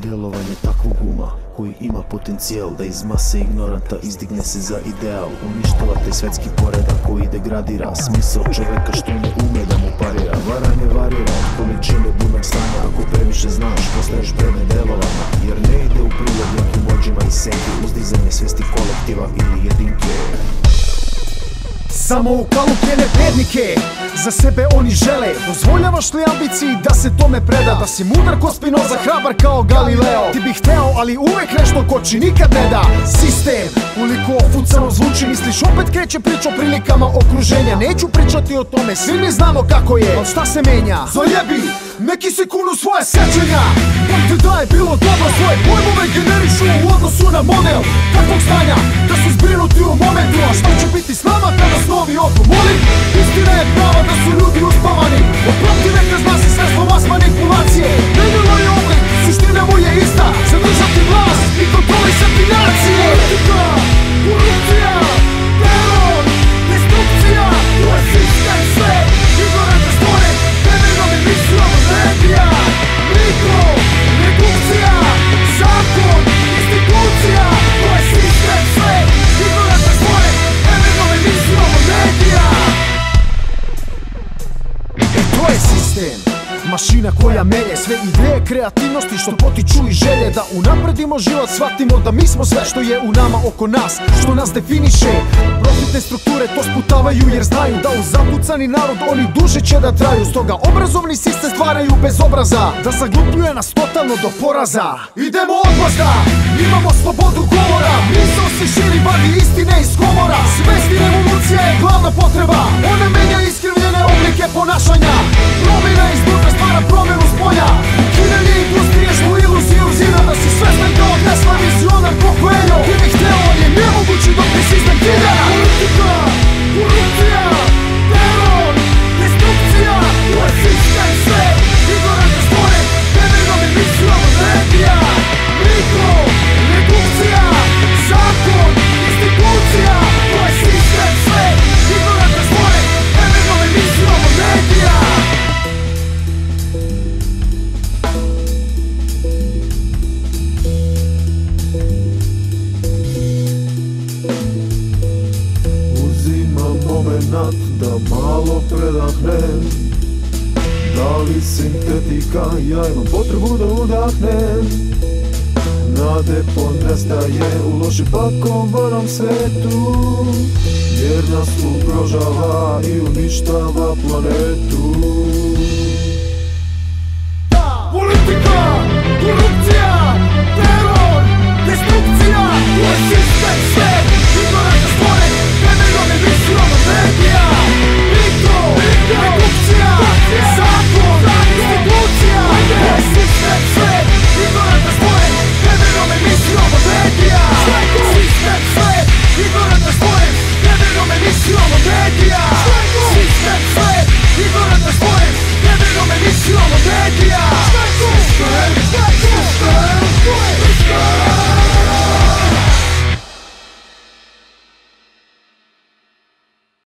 Delovanje takvog uma koji ima potencijal da iz mase ignoranta izdigne se za ideal. Uništava taj svetski poredak koji degradira smisao čoveka što ne ume da mu parira. Varanje varira od količine bunog stanja. Ako previše znaš, postaješ predne delovanja, jer ne ide u prilog nekim vođima i senke, uzdizanje svesti kolektiva ili jedinke. Samo ukalupljene bednike za sebe oni žele. Dozvoljavaš li ambiciji da se tome preda? Da si mudar ko Spinoza, hrabar kao Galileo. Ti bih hteo, ali uvek nešto koči nikad ne da. Sistem, koliko ofucano zvuči, misliš opet kreće priča o prilikama okruženja. Neću pričati o tome, svi mi znamo kako je, ali šta se menja? Zajebi, neki se kunu svoje sećenja. On te daje bilo dobro, svoje pojmove generišu u odnosu na model takvog stanja, da su zbrinuti u momentu. A šta će biti s nama kada snovi odgovori? Istina je prava da su ljudi uspavani. Oproti neka zna se sredstvo vas manipulacije. Menjalo je oblik, suština mu je ista. Zadržati vlast i kontrolisati nacije. Politika, korupcija, teror, destrukcija. To je sistem sve, ignorantne stvore, temeljnom emisijom medija. Mikro, redukcija, zakon, institucija. To je sistem sve, ignorantne stvore, temeljnom emisijom medija. To je sistem, mašina koja melje sve ideje kreativnosti što potiču i želje da unapredimo život. Shvatimo da mi smo sve što je u nama oko nas, što nas definiše. Profitne strukture to sputavaju jer znaju da u zapucani narod oni duže će da traju. Stoga obrazovni sistem stvaraju bez obraza, da zaglupljuje nas totalno do poraza. Idemo odmazda, imamo slobodu govora, misao se širi, vadi istine iz komora. Svesti revolucija je glavna potreba, ona menja iskrivljene oblike ponašanja. Promjena iznutra stvara promjenu s polja. Ukidanje industrije zlu iluziju zida, da si svestan kao Tesla, vizionar ko Coelho. Ti bih hteo, ali je nemogući dok ti sistem kida. Politika, korupcija, teror, destrukcija. To je sistem sve, ignorantne stvore, temeljnom emisijom medija. Mikro, redukcija, zakon, institucija. To je sistem sve, ignorantne stvore, temeljnom emisijom medija. Da malo predahnem, da li sintetika, ja imam potrebu da udahnem. Nade ponestaje u loše pakovanom svetu, jer nas ugrožava i uništava planetu.